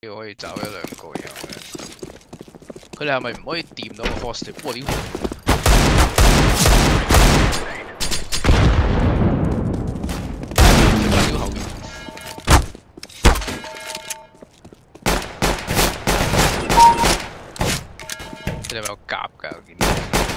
可以找一兩個有嘅。佢哋係咪唔可以掂到個 hostage？哇！屌！屌後面。佢哋有冇夾㗎？我見到。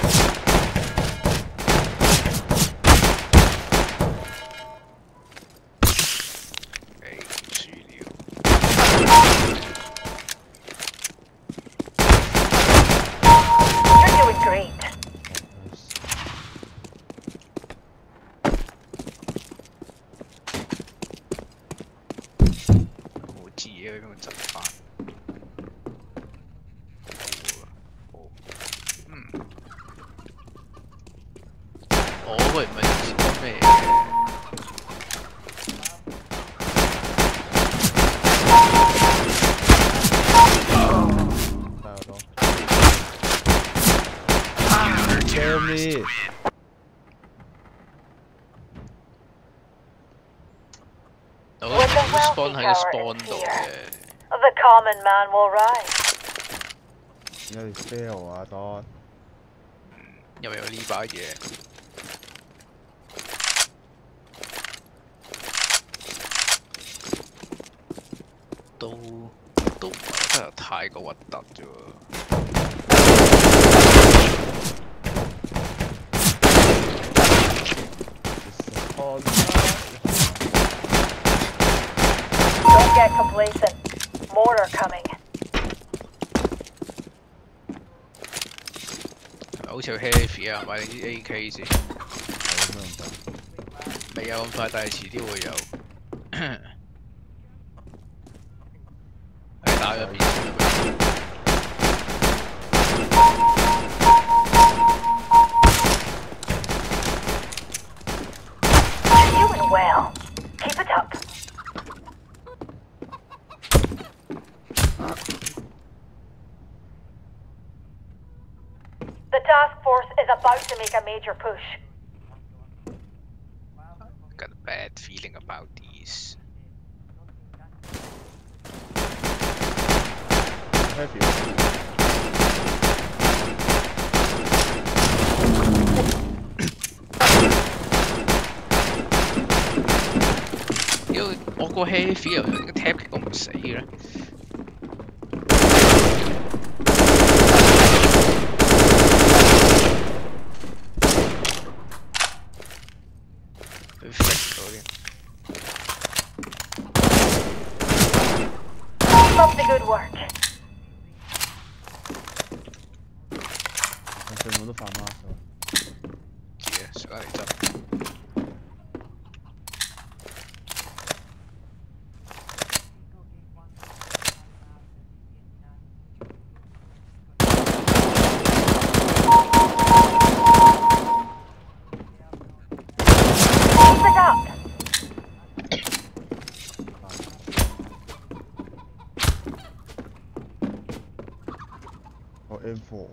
嘢咁樣執翻。喂，唔係講咩 ？Damn it！ 我 spawn 喺個 spawn 度嘅。 The common man will rise。 有條 fail 啊，Don。 又有呢把嘢。都唔係真係太過核突啫喎。 Don't get complacent. Mortar coming. 好似有 heavy 啊，買定啲 AK 先。未有咁快，但係遲啲會有。係打咗邊先。 Doing well. Keep it up. The task force is about to make a major push. Got a bad feeling about these. Heavy. Yo, 我個 heavy 又個 tap 極都唔死嘅。佢 fix 到添。 Keep up the good work. 我全部都反 mark 咗。 知啊，上嚟執。 我 M4。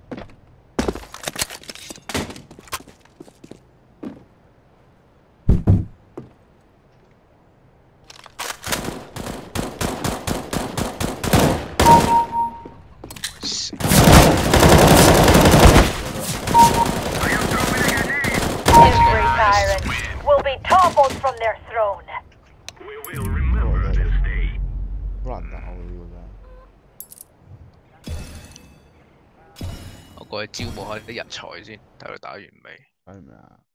Every tyrant will be toppled from their throne. We will remember this day. 好難打喎呢個真係。 我過去招募下啲人才先，睇佢打完未？ 打完未啊？